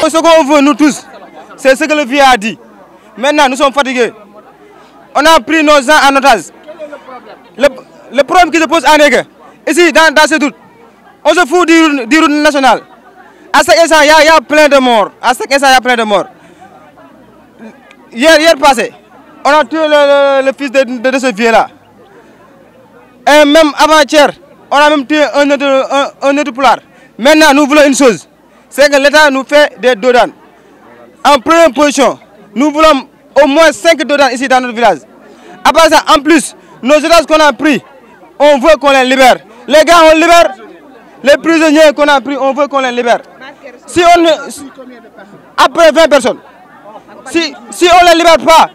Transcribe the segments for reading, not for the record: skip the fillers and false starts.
ce qu'on veut, nous tous, c'est ce que le vieux a dit. Maintenant, nous sommes fatigués. On a pris nos gens en otage. Le problème qui se pose à Négué, ici, dans cette route, on se fout du route national. À chaque instant, il y a plein de morts. À chaque instant, il y a plein de morts. Hier passé, on a tué le fils de ce vieux-là. Et même avant-hier, on a même tué un autre poulard. Maintenant, nous voulons une chose, c'est que l'État nous fait des dodanes. En première position, nous voulons au moins 5 dodanes ici dans notre village. À part ça, en plus, nos otages qu'on a pris, on veut qu'on les libère. Les gars, on libère. Les prisonniers qu'on a pris, on veut qu'on les libère. Si on, après 20 personnes. Si on ne les libère pas,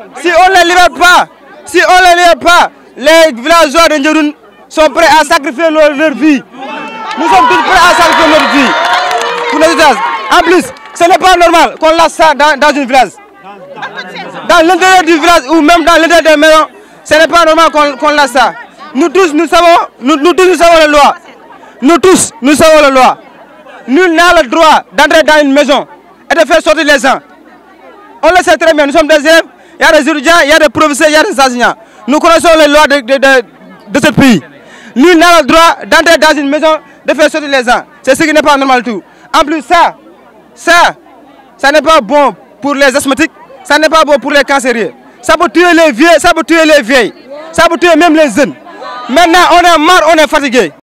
les villageois de Ndjeroun sont prêts à sacrifier leur vie. Nous sommes tous prêts à sacrifier notre vie pour nos otages. En plus, ce n'est pas normal qu'on laisse ça dans un village. Dans l'intérieur du village ou même dans l'intérieur des maisons, ce n'est pas normal qu'on laisse ça. Nous tous, nous savons la loi. Nous tous, nous savons la loi. Nul n'a le droit d'entrer dans une maison et de faire sortir les gens. On le sait très bien, nous sommes des élèves, il y a des étudiants, il y a des professeurs, il y a des enseignants. Nous connaissons les lois de ce pays. Nul n'a le droit d'entrer dans une maison, de faire sortir les gens. C'est ce qui n'est pas normal du tout. En plus, ça n'est pas bon pour les asthmatiques, ça n'est pas bon pour les cancérieux. Ça peut tuer les vieux, ça peut tuer les vieilles, ça peut tuer même les jeunes. Maintenant, on est marre, on est fatigué.